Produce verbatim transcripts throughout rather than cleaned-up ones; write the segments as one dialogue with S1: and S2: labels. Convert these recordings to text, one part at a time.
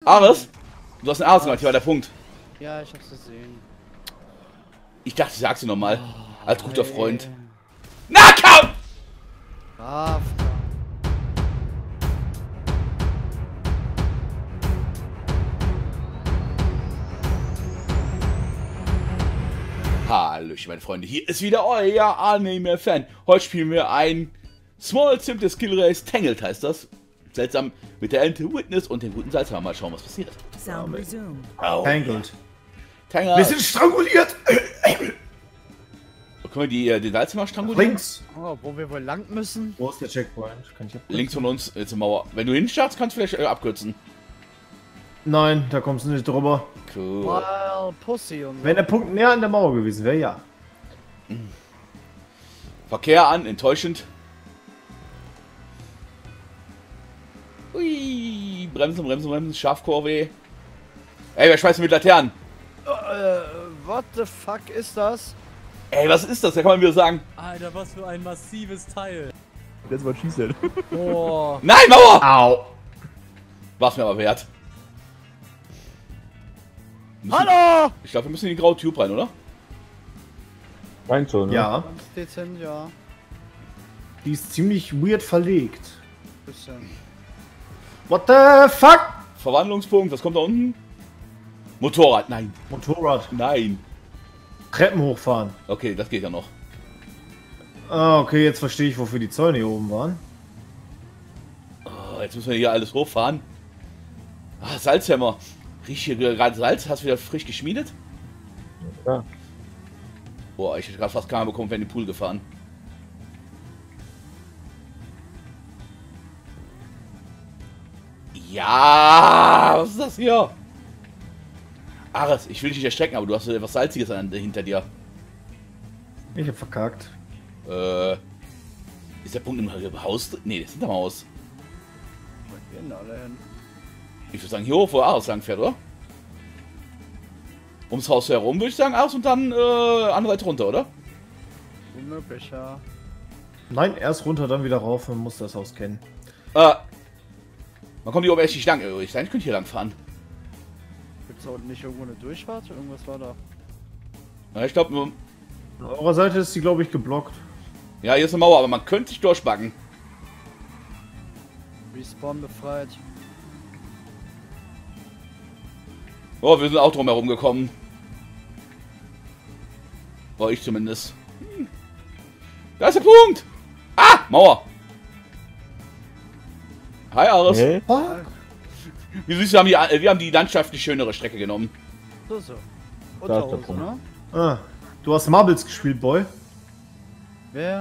S1: Ares? Du hast einen Ares gemacht, hier war der Punkt.
S2: Ja, ich hab's gesehen.
S1: Ich dachte, ich sag's dir nochmal. Als guter
S2: Hey.
S1: Freund. Na komm!
S2: Brav.
S1: Hallöchen, meine Freunde. Hier ist wieder euer Anime-Fan. Heute spielen wir ein Small Simple Skill Race. Tangled heißt das. Seltsam mit der Ente Witness und dem guten Salzhammer. Mal schauen, was passiert.
S3: Sound resumed.
S1: Oh.
S4: Tangled.
S1: Tangled.
S4: Wir sind stranguliert!
S1: Können wir die, äh, den Salzhammer strangulieren?
S4: Links!
S2: Oh, wo wir wohl lang müssen?
S4: Wo ist der Checkpoint? Kann ich abkürzen?
S1: Links von uns, jetzt eine Mauer. Wenn du hinstartst, kannst du vielleicht äh, abkürzen.
S4: Nein, da kommst du nicht drüber.
S1: Cool.
S2: Wild Pussy und so.
S4: Wenn der Punkt näher an der Mauer gewesen wäre, ja.
S1: Verkehr an, enttäuschend. Ui, bremsen, bremsen, bremsen, Schafkurve. Ey, wer schmeißt mit Laternen?
S2: Äh, what the fuck ist das?
S1: Ey, was ist das? Da kann man wieder sagen.
S3: Alter, was für ein massives Teil.
S5: That's what she said.
S2: Boah.
S1: Nein, Mauer!
S4: Au!
S1: War's mir aber wert. Müssen-
S2: Hallo!
S1: Ich glaube, wir müssen in die graue Tube rein, oder?
S5: Meint so, ne?
S4: Ja,
S2: Ganz dezent, ja.
S4: die ist ziemlich weird verlegt.
S2: Bisschen.
S4: What the fuck?
S1: Verwandlungspunkt, was kommt da unten? Motorrad, nein,
S4: Motorrad.
S1: nein.
S4: Treppen hochfahren.
S1: Okay, das geht ja noch.
S4: Ah, okay, jetzt verstehe ich, wofür die Zäune hier oben waren.
S1: Oh, jetzt müssen wir hier alles hochfahren. Ah, Salzhammer. Riech hier gerade Salz? Hast du wieder frisch geschmiedet?
S5: Ja.
S1: Boah, ich hätte gerade fast keinen bekommen, wenn in den Pool gefahren. Ja, was ist das hier? Ares, ich will dich nicht erschrecken, aber du hast etwas Salziges an, hinter dir.
S4: Ich hab verkackt.
S1: Äh, ist der Punkt im Haus? Ne, das ist hinterm Haus.
S2: Wo gehen alle hin?
S1: Ich würde sagen, hier hoch, wo Ares lang fährt, oder? Ums Haus herum würde ich sagen, Ares und dann äh, andere Seite runter, oder?
S2: Unmöglich, ja.
S4: Nein, erst runter, dann wieder rauf. Man muss das Haus kennen.
S1: Äh, man kommt hier oben echt nicht lang. Ich könnte hier lang fahren.
S2: Gibt's da unten nicht irgendwo eine Durchfahrt? Irgendwas war da.
S1: Ja, ich glaube,
S4: An eurer Seite ist die, glaube ich, geblockt.
S1: ja, hier ist eine Mauer, aber man könnte sich durchbacken.
S2: Respawn befreit.
S1: Oh, wir sind auch drum herum gekommen. War ich zumindest. Hm. Da ist der Punkt! Ah! Mauer! Hi, Ares.
S5: Hä?
S1: Wie süß, wir haben, die, wir haben die landschaftlich schönere Strecke genommen.
S2: So, so.
S5: Da ist der
S2: Unterhose,
S5: Punkt.
S2: ne?
S4: Ah, du hast Marbles gespielt, Boy.
S2: Wer?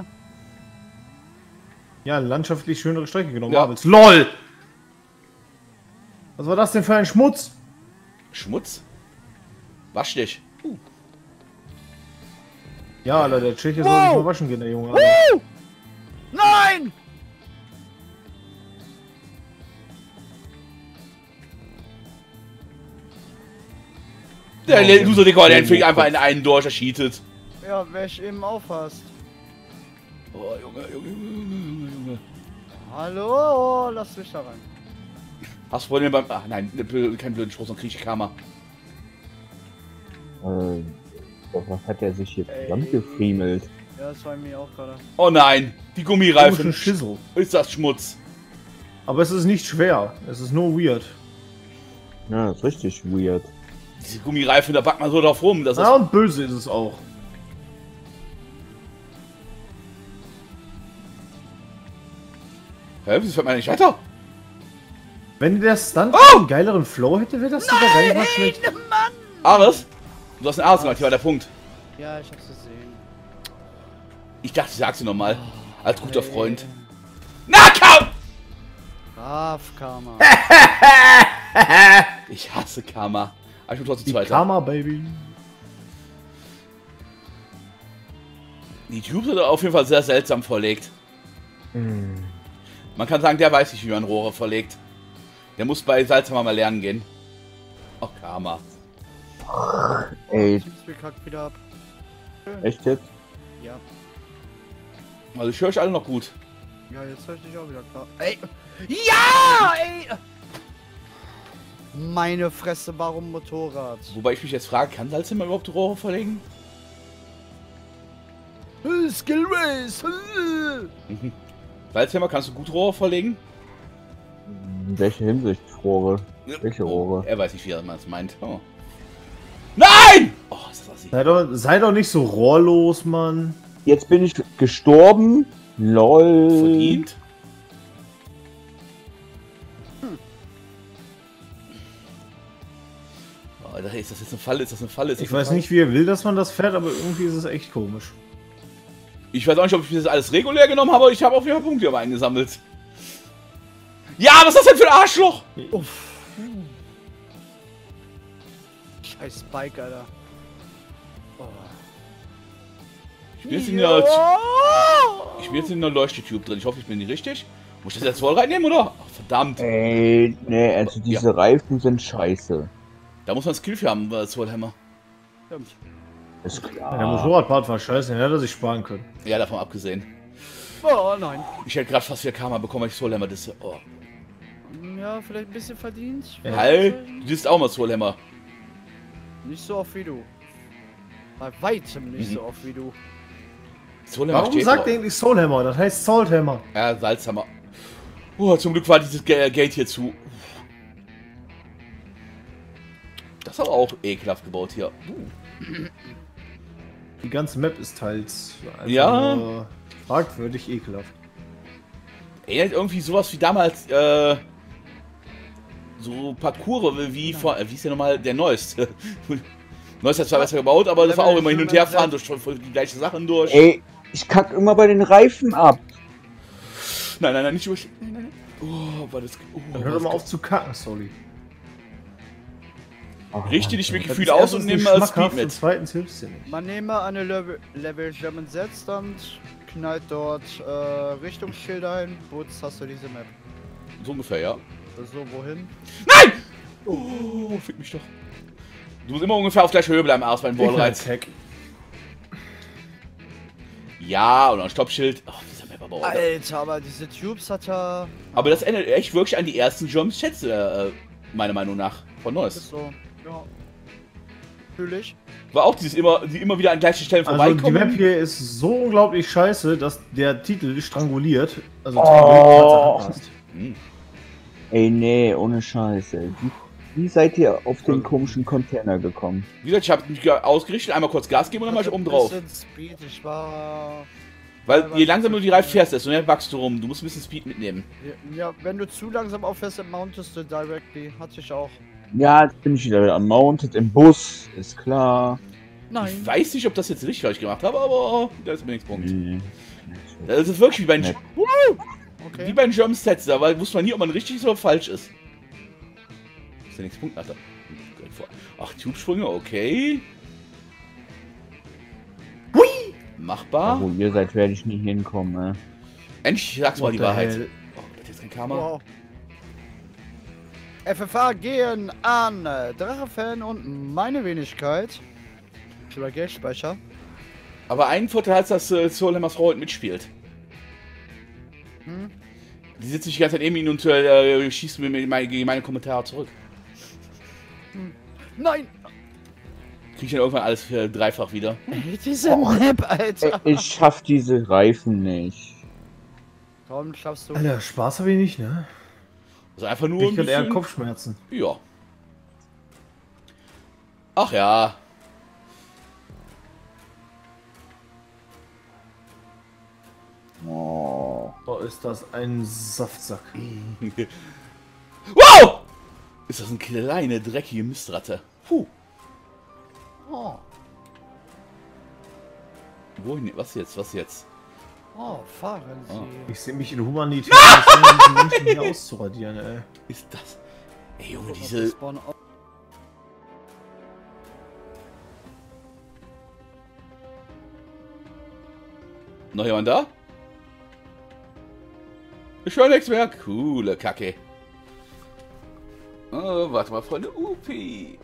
S4: Ja, eine landschaftlich schönere Strecke genommen.
S1: Ja.
S4: Marbles. LOL! Was war das denn für ein Schmutz?
S1: Schmutz? Wasch dich.
S4: Ja, Alter, der Tscheche soll
S2: Wow.
S4: sich mal waschen gehen, der Junge. Alter.
S2: Nein!
S1: Der
S4: Oh,
S1: Loser, Digga, der
S5: ja.
S1: fing einfach in einen durch, er cheatet.
S2: Ja, wer ich eben aufhast.
S1: Oh, Junge, Junge, Junge, Junge.
S2: Hallo, lass mich da rein.
S1: Hast du Probleme beim... Ach nein, kein blöden Spruch, sonst krieg ich Karma.
S5: Äh, was hat er sich hier
S2: Ey.
S5: zusammengefriemelt?
S2: Ja, das war mir auch gerade.
S1: Oh nein, die
S4: Komischen
S1: Gummireifen.
S4: Schissel.
S1: Ist das Schmutz?
S4: Aber es ist nicht schwer. Es ist nur weird.
S5: Ja, das ist richtig weird.
S1: Diese Gummireifen, da backt man so drauf rum. Das ist...
S4: Ja, und böse ist es auch.
S1: Hä, wieso fährt man nicht weiter?
S4: Wenn der Stunt
S1: Oh!
S4: einen geileren Flow hätte, wäre das sogar gar nicht mal schlecht.
S1: Ares? Du hast einen Ares gemacht, hier war der Punkt.
S2: Ja, ich hab's gesehen.
S1: Ich dachte, ich sag's dir nochmal. Als guter
S2: Hey.
S1: Freund. Na komm!
S2: Brav, Karma.
S1: Ich hasse Karma. Aber ich bin trotzdem
S4: Die
S1: Zweiter.
S4: Karma, Baby.
S1: Die Tube sind auf jeden Fall sehr seltsam verlegt.
S5: Hm.
S1: Man kann sagen, der weiß nicht, wie man Rohre verlegt. Der muss bei Salzhammer mal lernen gehen. Ach, Karma.
S5: Ey,
S2: Teamspeak kackt wieder ab.
S5: echt jetzt?
S2: Ja.
S1: Also ich höre euch alle noch gut.
S2: Ja, jetzt höre ich dich auch wieder klar. Ey! Ja! Ey! Meine Fresse, warum Motorrad?
S1: Wobei ich mich jetzt frage, kann Salzhammer überhaupt Rohre verlegen?
S2: Äh, Skill Race!
S1: Mhm. Salzhammer, kannst du gut Rohre verlegen?
S5: In welcher Hinsicht Rohre? Welche
S1: Oh,
S5: Rohre?
S1: er weiß nicht, wie er es meint. Oh. Nein! Oh, ist das
S4: Sei doch, sei doch nicht so rohrlos, Mann.
S5: Jetzt bin ich gestorben. Lol.
S1: verdient? Oh, da ist das jetzt eine Falle? Ist das eine Falle? Ist das
S4: Ich
S1: eine
S4: weiß
S1: Falle?
S4: nicht, wie er will, dass man das fährt, aber irgendwie ist es echt komisch.
S1: Ich weiß auch nicht, ob ich das alles regulär genommen habe, aber ich habe auf jeden Fall Punkte aber eingesammelt. Ja, was ist das denn für ein Arschloch?
S2: Uff. Scheiß Bike, Alter. Oh.
S1: Ich bin jetzt in der, ich bin jetzt in der Leuchtetube drin. Ich hoffe, ich bin nicht richtig. Muss ich das jetzt voll reinnehmen, oder? Ach, verdammt.
S5: Ey, nee, also diese Reifen sind scheiße.
S1: Da muss man Skill für haben, äh, Soulhammer.
S2: Stimmt.
S5: Ist
S4: Ja,
S5: klar.
S4: der Motorradpart war scheiße, den hätte er sich sparen können.
S1: Ja, davon abgesehen.
S2: Oh nein.
S1: Ich hätte gerade fast wieder Karma bekommen, weil ich Soulhammer disse. Oh.
S2: Ja, vielleicht ein bisschen verdient.
S1: Halt, du disst auch mal Soulhammer.
S2: Nicht so oft wie du. Bei weitem nicht
S1: Mhm.
S2: so oft wie du.
S1: Soulhammer
S4: Warum
S1: steht
S4: sagt
S1: drauf.
S4: er eigentlich Soulhammer? Das heißt Salthammer.
S1: Ja, Salzhammer. Oh, zum Glück war dieses Ge- Gate hier zu. Das ist aber auch ekelhaft gebaut hier. Uh.
S4: Die ganze Map ist teils einfach
S1: Ja.
S4: nur fragwürdig ekelhaft.
S1: Erinnert irgendwie sowas wie damals, äh, so Parcours wie vor, äh, wie ist der nochmal, der Neueste. Neueste hat zwar besser gebaut, aber das war auch immer hin und her fahren durch die gleichen Sachen durch.
S5: Ey, ich kack immer bei den Reifen ab.
S1: Nein, nein, nein, nicht durch. Nein, nein, nein. Oh, war das. Oh,
S4: Dann
S1: war
S4: hör
S1: das
S4: doch mal auf zu kacken, Soli.
S1: Richte dich mit
S4: Das
S1: Gefühl
S4: ist
S1: aus
S4: erstens
S1: und nimm
S4: nicht
S1: mal
S4: schmackhaft
S1: Speed
S4: und
S1: mit.
S4: zweitens hilft's dir nicht.
S2: Man nehme eine Level, Level German Z-Stand, knallt dort äh, Richtungsschilder hin, Boots hast du diese Map.
S1: So ungefähr, ja.
S2: So, wohin?
S1: Nein! Oh, fick mich doch. Du musst immer ungefähr auf gleicher Höhe bleiben, Arsch, beim Wallreiz.
S4: Heck.
S1: Ja, und ein Stoppschild. Oh, dieser Map aber auch.
S2: Alter, aber diese Tubes hat er...
S1: Aber das erinnert echt wirklich an die ersten Jumps Schätze, äh, meiner Meinung nach, von Neues.
S2: Ist so, ja. Natürlich.
S1: War auch dieses immer, die immer wieder an gleichen Stellen
S4: Also die
S1: vorbeikommen.
S4: Map hier ist so unglaublich scheiße, dass der Titel stranguliert. Also
S5: Oh.
S4: Tangle anpasst.
S1: Hm.
S5: Ey, nee, ohne Scheiße. Wie, wie seid ihr auf den komischen Container gekommen?
S1: Wie gesagt, ich habe mich ausgerichtet, einmal kurz Gas geben und dann mach ich oben drauf.
S2: Bisschen Speed, ich war...
S1: Weil je langsamer du die Reifen fährst, desto mehr wachst du rum. Du musst ein bisschen Speed mitnehmen.
S2: Ja, wenn du zu langsam auffährst, dann mountest du directly. Hatte ich auch.
S5: Ja, jetzt bin ich wieder am Mounted im Bus, ist klar.
S1: Ich weiß nicht, ob das jetzt richtig falsch gemacht habe, aber das ist mir nichts Punkt.
S5: Nee.
S1: Das ist wirklich wie bei den,
S5: Nee.
S2: Okay.
S1: wie bei den German Sets, da wusste man nie, ob man richtig ist oder falsch ist. Das ist ja nichts Punkt, Alter. Ach, Tubesprünge, okay. Hui! Machbar.
S5: Da, wo ihr seid, werde ich nie hinkommen, ne?
S1: Endlich sag's mal
S4: What
S1: die
S4: the
S1: Wahrheit.
S4: hell?
S1: Oh, das ist jetzt kein Karma.
S2: Wow. F F A gehen an Drachefan und meine Wenigkeit. Ich über Geldspeicher.
S1: Aber einen Vorteil hat, dass äh, Soulhammer's Frau heute mitspielt.
S2: Hm?
S1: Die sitzt nicht die ganze Zeit neben ihn und äh, schießt mir meine, gegen meine Kommentare zurück.
S2: Nein!
S1: Krieg ich dann irgendwann alles für dreifach wieder.
S2: Ey, diese Map,
S5: Ey,
S2: Alter!
S5: ich schaff diese Reifen nicht.
S2: Warum schaffst du?
S4: Alter, Spaß habe ich nicht, ne?
S1: Also einfach nur
S4: Ich
S1: ein
S4: könnte eher
S1: bisschen...
S4: Kopfschmerzen.
S1: Ja. Ach ja.
S5: Oh.
S4: Oh, ist das ein Saftsack.
S1: Wow! Ist das eine kleine, dreckige Mistratte. Puh.
S2: Oh,
S1: Wohin? Was jetzt? Was jetzt?
S2: oh, fahren Sie.
S1: Oh.
S4: Ich sehe mich in Humanität, um diesen Menschen hier auszuradieren, ey.
S1: Ist das... Ey, Junge,
S2: Diese...
S1: diese...
S2: Spawn auf.
S1: Noch jemand da? Ich höre nichts mehr. Coole Kacke. Oh, warte mal, Freunde. Upi.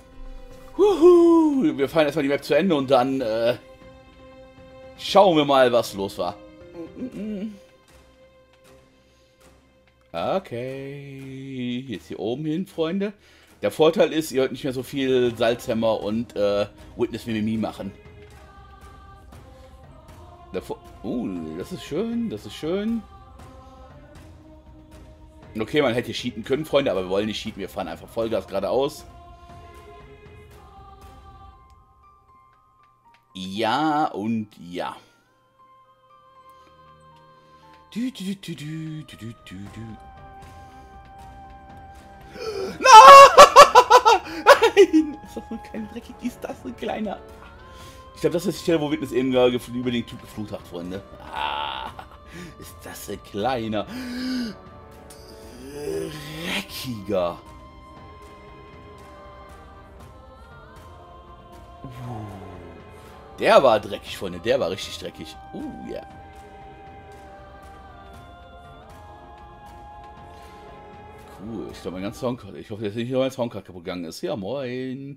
S1: Huhu. Wir fahren erstmal die Map zu Ende und dann äh, schauen wir mal, was los war. Okay. Jetzt hier oben hin, Freunde. Der Vorteil ist, ihr hört nicht mehr so viel Salzhammer und äh, Witness Mimimi machen. Der Vor uh, das ist schön, das ist schön. Okay, man hätte cheaten können, Freunde, aber wir wollen nicht cheaten. Wir fahren einfach Vollgas geradeaus. Ja und ja. Du, du, du, du, du, du, du. Nein! Ist das so kein dreckig? Ist das ein kleiner? Ich glaube, das ist die Stelle, wo Witness eben gerade über den Typ geflucht hat, Freunde. Ah, ist das ein kleiner? Dreckiger. Der war dreckig, Freunde. Der war richtig dreckig. Uh, ja. Yeah. Cool. Ich glaube, mein ganzer Soundcard. Ich hoffe, dass nicht nur mein Soundcard kaputt gegangen ist. Ja, moin.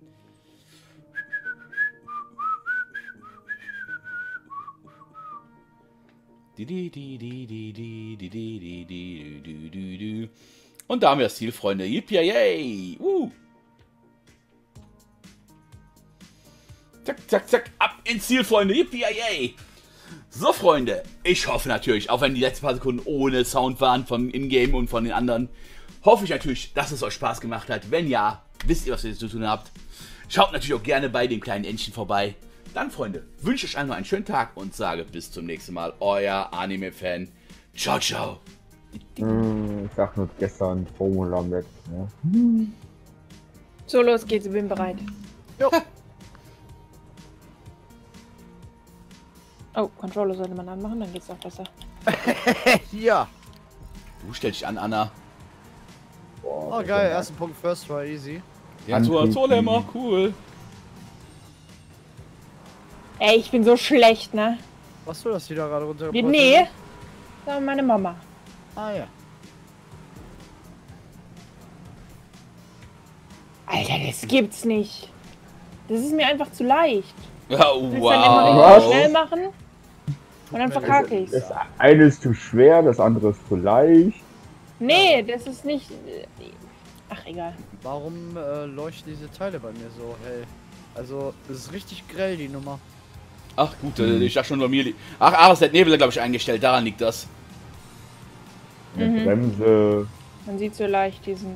S1: Und da haben wir das Ziel, Freunde. Yippie! Uh. Zack, zack, zack. Ab ins Ziel, Freunde. Yippie! So, Freunde. Ich hoffe natürlich, auch wenn die letzten paar Sekunden ohne Sound waren vom Ingame und von den anderen, hoffe ich natürlich, dass es euch Spaß gemacht hat. Wenn ja, wisst ihr, was ihr zu tun habt. Schaut natürlich auch gerne bei dem kleinen Entchen vorbei. Dann, Freunde, wünsche ich euch einfach einen schönen Tag und sage bis zum nächsten Mal. Euer Anime-Fan. Ciao, ciao.
S5: Hm, ich sag nur gestern Formula mit. Ja.
S6: So, los geht's, ich bin bereit.
S2: Jo.
S6: Oh, Controller sollte man anmachen, dann geht's auch besser.
S2: Ja.
S1: Du stellst dich an, Anna.
S2: Oh, geil. Erster Punkt First war easy.
S1: Ja, zu Zollhammer, cool.
S6: Ey, ich bin so schlecht, ne?
S2: Was du das wieder gerade runter?
S6: Nee, das war meine Mama.
S2: Ah ja.
S6: Alter, das gibt's nicht. Das ist mir einfach zu leicht.
S1: Ja,
S6: Ich will dann immer
S1: wow.
S6: richtig schnell machen und dann verkacke ich's.
S5: Das eine ist zu schwer, das andere ist zu leicht.
S6: Nee, das ist nicht... Ach, egal.
S2: Warum äh, leuchten diese Teile bei mir so hell? Also, es ist richtig grell, die Nummer.
S1: Ach gut, hm. ich dachte schon bei mir liegt. Ach, Ares hat Nebel, glaube ich, eingestellt. Daran liegt das.
S5: Eine
S6: Mhm.
S5: Bremse.
S6: Man sieht so leicht diesen...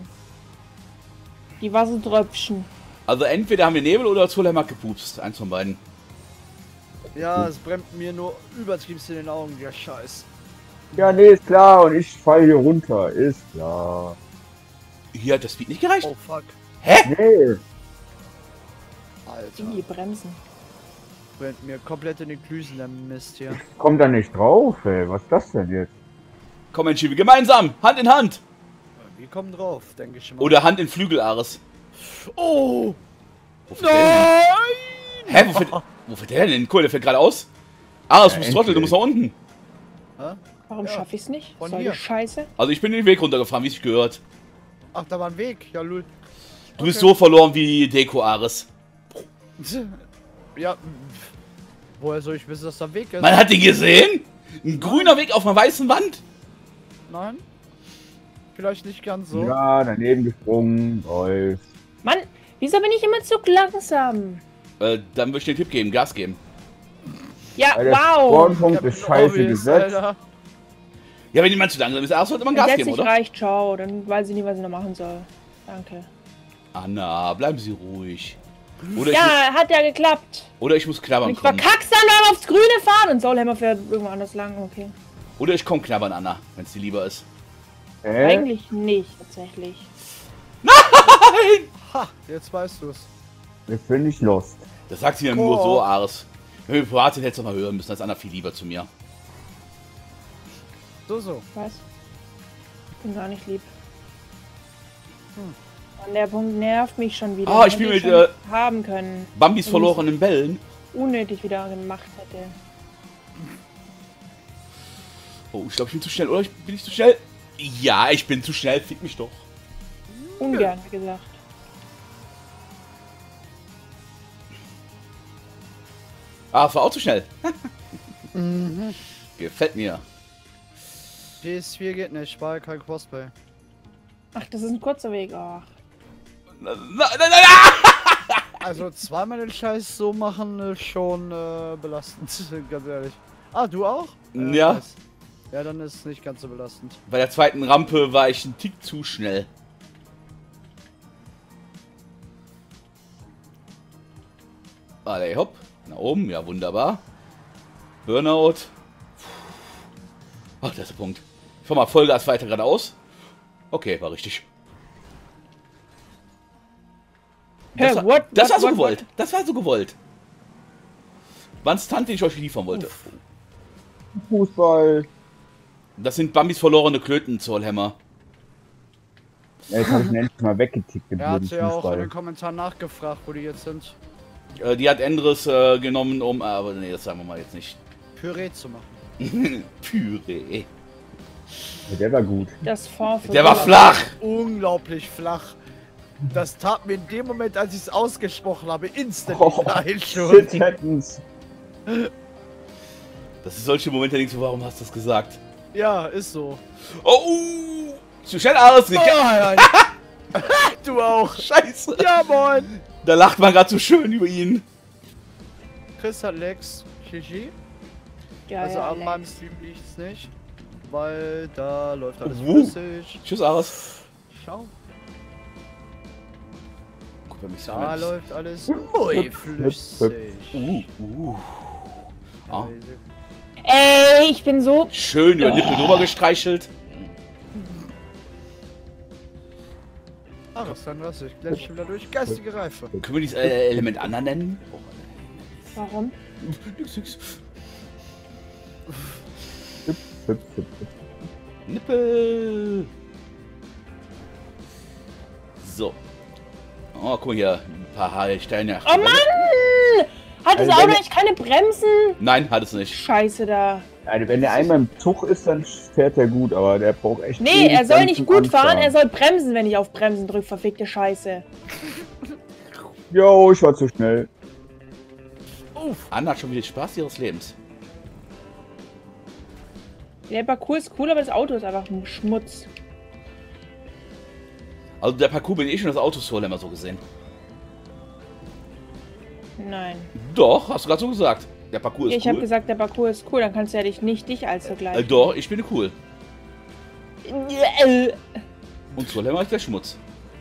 S6: Die Wassertröpfchen.
S1: Also entweder haben wir Nebel oder Zollhammer hat gepupst. Eins von beiden.
S2: Ja, es brennt mir nur übertriebst in den Augen, der Scheiß.
S5: Ja, nee, ist klar. Und ich falle hier runter. Ist klar.
S1: Hier hat das Speed nicht gereicht.
S2: Oh fuck.
S1: Hä?
S5: Nee.
S2: Alter.
S6: Die Bremsen.
S2: Brennt mir komplett in den Klüsen, der Mist hier.
S5: Kommt da nicht drauf, ey. Was ist das denn jetzt?
S1: Komm, Entschiebe, gemeinsam. Hand in Hand.
S2: Wir kommen drauf, denke ich mal.
S1: Oder Hand in Flügel, Ares.
S2: Oh!
S1: Wo fährt der denn? Hä? Wo fährt, wo fährt der denn? Cool, der fährt gerade aus. Ares, du
S5: Ja,
S1: musst trotteln, du musst nach unten.
S2: Hä?
S6: Warum
S2: Ja,
S6: schaffe ich's nicht?
S2: von
S6: Soll
S2: hier.
S6: die Scheiße?
S1: Also ich bin den Weg runtergefahren, wie es sich gehört.
S2: Ach, da war ein Weg. Ja, lul.
S1: Du bist so verloren wie Deko, Ares.
S2: Ja. pf, Woher soll ich wissen, dass da ein Weg ist?
S1: Man hat ihn gesehen? Ein grüner Weg auf einer weißen Wand?
S2: Nein? Vielleicht nicht ganz so.
S5: Ja, daneben gesprungen. Läuft.
S6: Mann, wieso bin ich immer zu langsam?
S1: Äh, dann würde ich dir den Tipp geben, Gas geben.
S6: Ja,
S5: Weil der
S6: wow.
S5: Spawnpunkt
S2: Ja,
S5: ist scheiße
S2: obvious,
S5: gesetzt.
S2: Alter.
S1: Ja, wenn jemand zu langsam ist, Ares sollte man Gas
S6: Jetzt
S1: geben,
S6: nicht
S1: oder?
S6: reicht, ciao. Dann weiß ich nicht, was ich noch machen soll. Danke.
S1: Anna, bleiben Sie ruhig. Oder ich,
S6: Ja, hat ja geklappt.
S1: mu oder ich muss
S6: Und
S1: knabbern
S6: ich
S1: kommen.
S6: verkack's dann beim aufs Grüne fahren und Soulhammer fährt irgendwo anders lang, okay.
S1: Oder ich komme knabbern, Anna, wenn es dir lieber ist.
S5: Hä?
S6: Eigentlich nicht, tatsächlich.
S2: Ha, jetzt weißt du's.
S5: Jetzt bin ich lost.
S1: Das sagt sie ja nur so, Ares. Wenn wir privat sind, hättest du noch mal hören müssen. Das ist Anna viel lieber zu mir.
S2: So, so.
S6: Was? Ich bin gar nicht lieb. Hm. Der Punkt nervt mich schon wieder.
S1: Ah, ich
S6: Hätte
S1: spiel mit,
S6: schon
S1: äh,
S6: haben können.
S1: Bambis verlorenen Bällen.
S6: Unnötig wieder gemacht hätte.
S1: Oh, ich glaube, ich bin zu schnell. Oder ich, bin ich zu schnell? Ja, ich bin zu schnell. Fick mich doch.
S6: Ungern gesagt.
S1: Ah, es war auch zu schnell.
S2: Mhm.
S1: Gefällt mir.
S2: P S vier geht nicht, weil kein Crossplay.
S6: Ach, das ist ein kurzer Weg. Ach.
S1: Nein, nein, nein, nein!
S2: Also zweimal den Scheiß so machen ist schon äh, belastend, ganz ehrlich. Ah, du auch? Äh,
S1: Ja.
S2: nice. Ja, dann ist es nicht ganz so belastend.
S1: Bei der zweiten Rampe war ich ein Tick zu schnell. Alley, hopp. Nach oben, ja wunderbar. Burnout. Ach, das ist der Punkt. Ich fahr mal Vollgas weiter geradeaus. Okay, war richtig. Das,
S6: Hä,
S1: war,
S6: what,
S1: das
S6: what,
S1: war so
S6: what,
S1: gewollt. Das war so gewollt. War ein Stunt, den ich euch liefern wollte.
S5: Fußball.
S1: Das sind Bambis verlorene Klöten, Zollhammer.
S5: Ja, jetzt habe ich ihn endlich mal weggetickt, den
S2: Er hat
S5: blöden
S2: ja auch in
S5: Fußball.
S2: den Kommentaren nachgefragt, wo die jetzt sind.
S1: Äh, die hat Endres äh, genommen, um... Aber nee, das sagen wir mal jetzt nicht.
S2: Püree zu machen.
S1: Püree.
S5: Ja, der war gut.
S6: Das Fond für
S1: Der war
S6: Urlaub.
S1: flach.
S2: Unglaublich flach. Das tat mir in dem Moment, als ich es ausgesprochen habe, instant
S5: Oh,
S2: leid schon.
S5: Shit happens.
S1: Das ist solche Momente, denkst du, warum hast du das gesagt?
S2: Ja, ist so.
S1: Oh! Zu schnell aus!
S2: Oh, nein. Du auch.
S1: Scheiße!
S2: Ja, moin.
S1: Da lacht man gerade so schön über ihn.
S2: Chris hat Lex. G G.
S6: Ja,
S2: Also
S6: ja,
S2: an meinem
S6: Alex.
S2: Stream liegt's nicht. Weil da läuft alles
S1: Uh.
S2: flüssig.
S1: Tschüss, Ares.
S2: Schau.
S1: Guck mal, mich so
S2: Da
S1: an.
S2: läuft alles muy flüssig.
S1: Uh, uh. Ah.
S6: Ey, ich bin so...
S1: Schön über den Nippel drüber gestreichelt.
S2: Ah, was dann was? Ich glänze schon wieder durch. Geistige Reife.
S1: Können wir dieses äh, Element Anna nennen? Oh,
S6: Warum?
S1: nix, nix.
S5: Hüp, hüp, hüp.
S1: Nippel. So. Oh, guck mal hier. Ein paar Heilsteine.
S6: Oh Mann! Hat das
S5: Also
S6: Auto
S5: wenn-
S6: eigentlich keine Bremsen?
S1: Nein, hat es nicht.
S6: Scheiße da.
S5: Also wenn der einmal im Zug ist, dann fährt er gut, aber der braucht echt...
S6: Nee,
S5: ewig
S6: er soll
S5: lang
S6: nicht
S5: zum
S6: gut fahren,
S5: Anfahren.
S6: er soll bremsen, wenn ich auf Bremsen drücke, verfickte Scheiße.
S5: Jo, ich war zu schnell.
S1: Anna hat schon wieder Spaß ihres Lebens.
S6: Der Parcours ist cool, aber das Auto ist einfach ein Schmutz.
S1: Also der Parcours bin ich schon das Auto soll immer so gesehen.
S6: Nein.
S1: Doch, hast du gerade so gesagt. Der Parcours ist
S6: Ich habe
S1: cool.
S6: gesagt, der Parcours ist cool, dann kannst du ja dich nicht dich als
S1: äh,
S6: vergleichen.
S1: doch, ich bin cool.
S6: Äh,
S1: Und Solheim ist der Schmutz.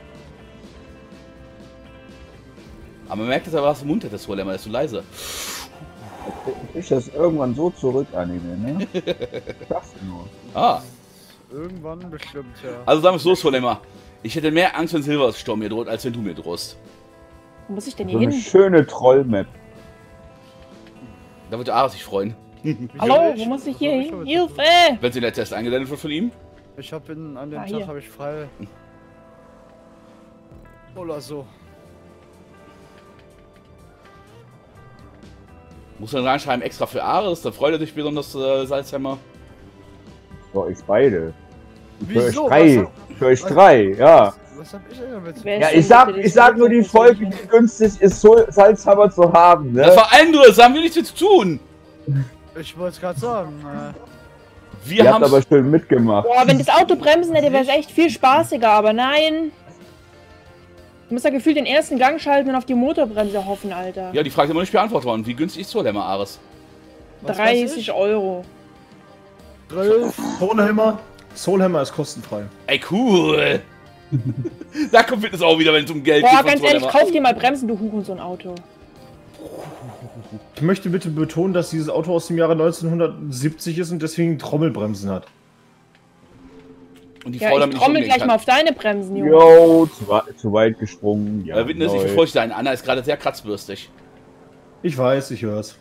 S1: Aber man merkt, dass er was im Mund hat, das Solheim, er ist so leise.
S5: Ich das irgendwann so zurück anime, ne? Das nur.
S1: Ah,
S2: Irgendwann bestimmt, ja.
S1: also sagen wir es so, Solheim. Ich hätte mehr Angst, wenn Silverstorm mir droht, als wenn du mir drohst.
S6: Wo muss ich denn
S5: So
S6: hier
S5: eine
S6: hin?
S5: schöne Trollmap.
S1: Da wird der Ares sich freuen.
S6: Hallo,
S2: Ich-
S6: wo muss ich
S2: was
S6: hier
S2: hab ich
S6: hin?
S2: heute?
S6: Hilfe!
S1: Wenn sie in der Test eingesendet wird von ihm.
S2: Ich hab in, an dem
S6: Ah,
S2: Tag
S6: hier.
S2: habe ich frei. Oder so.
S1: Muss man reinschreiben, extra für Ares, da freut er sich besonders, äh, Salzhammer.
S5: Für euch beide. Für euch
S2: Wieso?
S5: drei.
S2: Was-
S5: Für euch
S2: was-
S5: drei, ja.
S2: Was hab ich denn damit?
S6: Wer
S5: Ja,
S6: ist
S5: ich
S6: denn
S5: sag,
S6: bitte
S5: ich
S6: das
S5: sag nur die
S6: Telefon,
S5: Folge,
S6: das
S5: wie günstig ist, so Salzhammer zu haben,
S1: Das
S5: ne?
S1: war anderes, haben wir nichts mit zu tun.
S2: Ich wollte es gerade sagen. Äh,
S1: Wir
S5: Ihr habt
S1: haben
S5: aber schön mitgemacht.
S6: Boah, wenn das Auto bremsen hätte, wäre es echt viel spaßiger, aber nein. Du musst ja gefühlt den ersten Gang schalten und auf die Motorbremse hoffen, Alter.
S1: Ja, die Frage ist immer nicht beantwortet worden. Wie günstig ist Solheim, Ares?
S2: was weiß
S6: dreißig
S2: ich?
S6: Euro.
S2: zwölf.
S4: Soulhammer. Soulhammer ist kostenfrei.
S1: Ey, cool. Da kommt Fitness auch wieder, wenn es um Geld
S6: Boah,
S1: von
S6: ganz ehrlich,
S1: Solheim.
S6: kauf dir mal Bremsen, du Huren, so ein Auto.
S4: Ich möchte bitte betonen, dass dieses Auto aus dem Jahre neunzehnhundertsiebzig ist und deswegen Trommelbremsen hat.
S1: Und die
S6: Ja,
S1: Frau
S6: ich
S1: damit nicht
S6: trommel
S1: umgehen
S6: gleich
S1: kann.
S6: mal auf deine Bremsen, Junge.
S5: Jo, zu, wa- zu weit gesprungen. Ja,
S1: Äh, Witness, ich
S5: neu.
S1: befürchte ein. Anna ist gerade sehr kratzbürstig.
S4: Ich weiß, ich hör's.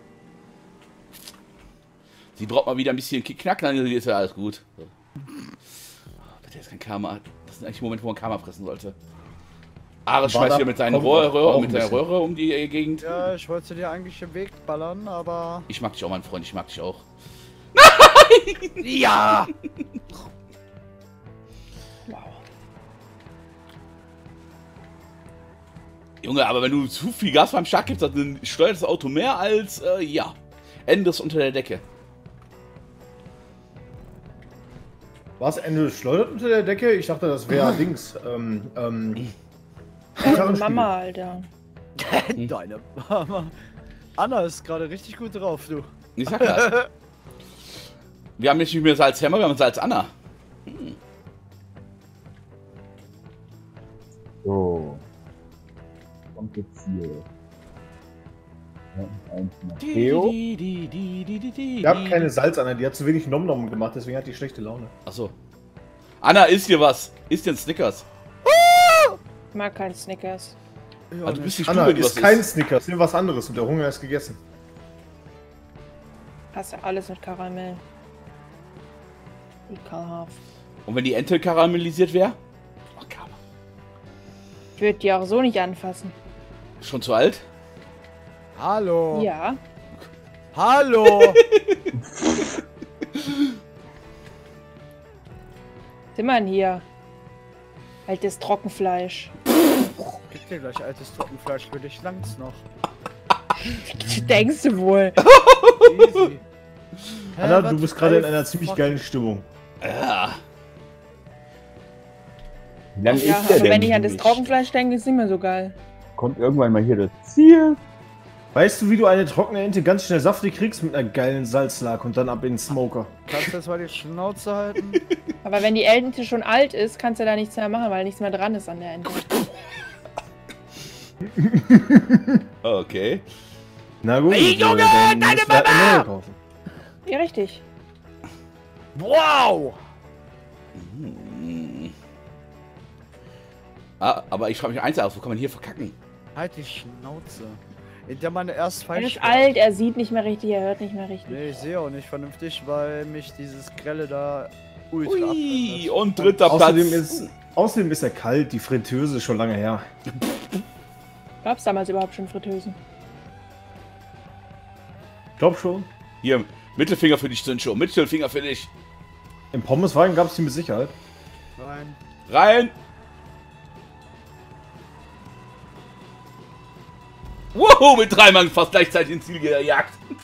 S1: Sie braucht mal wieder ein bisschen Knack, dann ist ja alles gut. So. Bitte jetzt kein Karma. Das sind eigentlich Momente, wo man Karma fressen sollte. Ares
S4: War
S1: schmeißt
S4: da-
S1: wieder mit, seinen
S4: kommt
S1: Rohr,
S4: auch-
S1: Röhre,
S4: auch
S1: mit
S4: ein
S1: seiner
S4: bisschen.
S1: Röhre um die äh, Gegend.
S2: Ja, ich wollte dir eigentlich im Weg ballern, aber.
S1: Ich mag dich auch, mein Freund, ich mag dich auch.
S2: Ja!
S6: Wow.
S1: Junge, aber wenn du zu viel Gas beim Start gibst, dann steuert das Auto mehr als, äh, ja. Endes unter der Decke.
S4: Was? Ende schleudert unter der Decke? Ich dachte, das wäre Dings. Ähm, ähm, Gitarrenspiel.
S6: Mama, Alter.
S2: Deine Mama. Anna ist gerade richtig gut drauf, du.
S1: Ich sag das. Wir haben nicht mehr Salz Hammer, wir haben Salz Anna. Hm.
S5: So. Kommt jetzt hier. Ja, eins nach Theo.
S4: Ich hab keine Salz an, die hat zu wenig Nom-Nom gemacht, deswegen hat die schlechte Laune.
S1: Achso. Anna, isst dir was? Isst dir einen Snickers?
S6: Ich mag keinen Snickers.
S2: Ja,
S1: Ah, du bist die
S4: Anna,
S1: Stube, du
S4: ist
S1: was
S4: kein
S1: isst.
S4: Snickers, nimm was anderes und der Hunger ist gegessen.
S6: Hast ja alles mit Karamell. Ekelhaft.
S1: Und wenn die Ente karamellisiert wäre? Oh, Karma.
S6: Ich würde die auch so nicht anfassen.
S1: Schon zu alt?
S2: Hallo.
S6: Ja.
S2: Hallo.
S6: Zimmern hier. Altes Trockenfleisch.
S2: Gib dir gleich altes Trockenfleisch für dich, langt's noch.
S6: Denkst du wohl?
S2: Easy. Hä,
S4: Anna,
S2: was
S4: du bist gerade in
S2: für
S4: einer ziemlich
S2: fuck-
S4: geilen Stimmung.
S1: Ja.
S5: Wie lange
S6: Ja,
S5: ist der
S6: aber
S5: denn?
S6: wenn ich an das
S5: durch?
S6: Trockenfleisch denke, ist es nicht mehr so geil.
S5: Kommt irgendwann mal hier das Ziel.
S4: Weißt du, wie du eine trockene Ente ganz schnell saftig kriegst mit einer geilen Salzlake und dann ab in den Smoker?
S2: Kannst du jetzt mal die Schnauze halten?
S6: Aber wenn die Ente schon alt ist, kannst du da nichts mehr machen, weil nichts mehr dran ist an der Ente.
S1: Okay.
S4: Na gut,
S2: Hey,
S4: äh,
S2: Junge,
S4: dann
S2: deine
S4: musst du halt eine
S2: Mama!
S4: neue kaufen.
S6: Ja, richtig.
S2: Wow!
S1: Hm. Ah, aber ich frage mich eins aus, wo kann man hier verkacken?
S2: Halt die Schnauze. In der meine erst
S6: Er
S2: falsch
S6: ist alt, er sieht nicht mehr richtig, er hört nicht mehr richtig.
S2: Nee, ich sehe auch nicht vernünftig, weil mich dieses Grelle da ultra
S1: Ui,
S2: abblendet.
S1: und dritter
S4: Außerdem
S1: Platz.
S4: ist, außerdem ist er kalt, die Fritteuse ist schon lange her.
S6: Gab es damals überhaupt schon Fritteusen?
S4: Ich glaub schon.
S1: Hier, Mittelfinger für dich, Zünscho. Mittelfinger für dich.
S4: Im Pommeswagen gab es die mit Sicherheit.
S2: Nein.
S1: Rein. Wow, mit drei Mann fast gleichzeitig ins Ziel gejagt.